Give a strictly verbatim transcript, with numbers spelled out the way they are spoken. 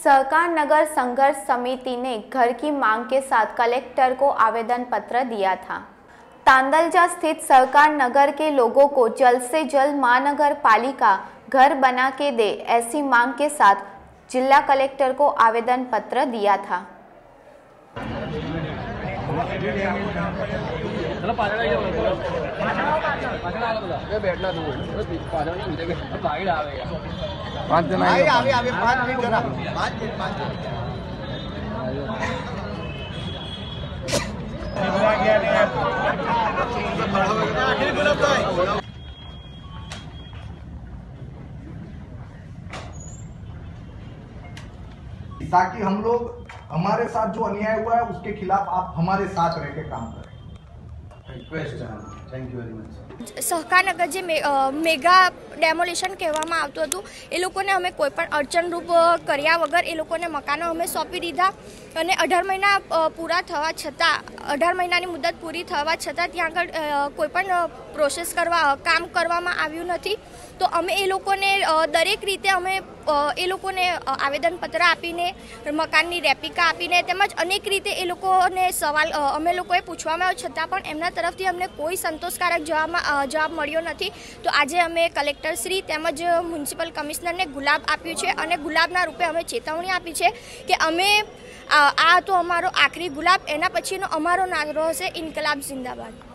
सहकार नगर संघर्ष समिति ने घर की मांग के साथ कलेक्टर को आवेदन पत्र दिया था। तांदलजा स्थित सहकार नगर के लोगों को जल्द से जल्द महानगर पालिका घर बना के दे, ऐसी मांग के साथ जिला कलेक्टर को आवेदन पत्र दिया था। ताकि हम लोग हमारे साथ जो अन्याय हुआ है उसके खिलाफ आप हमारे साथ रह के काम करें। रिक्वेस्ट है। Thank you very much. Sahakar Nagar जे मे, मेगा डेमोलिशन कहेवामां आवतुं हतुं ए लोकोने अमे कोईपण अड़चणरूप कर्या वगर ए लोकोने मकानो अमे सौंपी दीधा अने अठार महीना पूरा थवा छतां अठार महीनानी मुदत पूरी थवा छतां त्यां आगळ कोईपण प्रोसेस करवा काम करवामां आव्युं नथी। तो अमे ए लोकोने दरेक रीते अमे ए लोकोने आवेदनपत्र आपीने मकाननी रेपिका आपीने तेमज अनेक रीते ए लोकोने सवाल अमे लोकोए पूछवामां આવ્યો છતાં પણ એમના તરફથી અમને કોઈ સંતોષકારક જવાબ જવાબ મળ્યો નથી। તો આજે અમે કલેક્ટર શ્રી તેમજ મ્યુનિસિપલ કમિશનરને ગુલાબ આપ્યું છે અને ગુલાબના રૂપે અમે ચેતવણી આપી છે કે અમે આ તો અમારો આખરી ગુલાબ, એના પછીનો અમારો નારો હશે ઇન્કલાબ જિંદાબાદ।